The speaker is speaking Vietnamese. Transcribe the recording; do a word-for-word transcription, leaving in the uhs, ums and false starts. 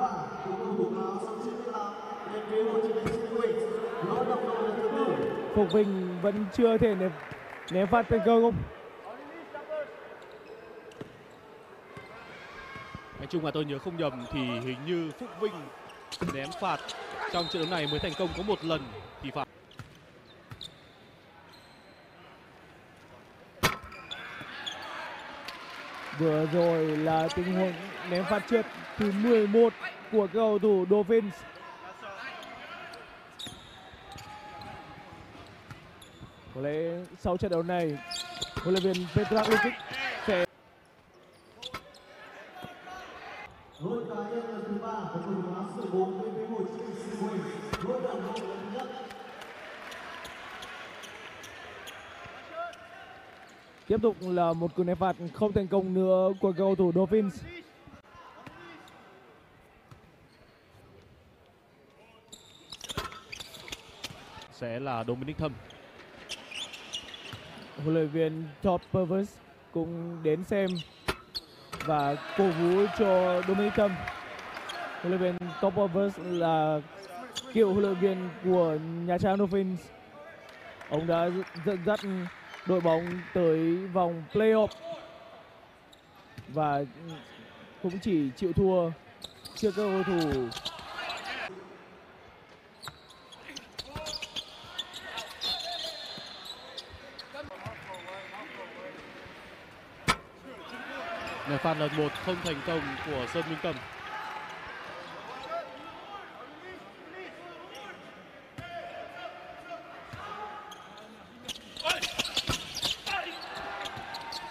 Phục Vinh vẫn chưa thể ném, ném phạt thành công. Nói chung là tôi nhớ không nhầm thì hình như Phúc Vinh ném phạt trong trận đấu này mới thành công có một lần thì phải. Vừa rồi là tình huống ném phạt trượt thứ mười một của cầu thủ Dolphins. Có lẽ sau trận đấu này, huấn luyện viên Petrarch Lukic sẽ lỗi cá nhân lần thứ ba của cầu thủ áo số bốn với một lỗi đồng đội lần thứ nhất. tiếp tục là một cú ném phạt không thành công nữa của cầu thủ Dolphins. Sẽ là Dominic Thâm. Huấn luyện viên Todd Purvis cũng đến xem và cổ vũ cho Dominic Thâm. Huấn luyện viên Todd Purvis là cựu huấn luyện viên của Nha Trang Dolphins. Ông đã dẫn dắt đội bóng tới vòng playoff và cũng chỉ chịu thua trước các cầu thủ Ném phạt lần một không thành công của Sơn Minh Tâm.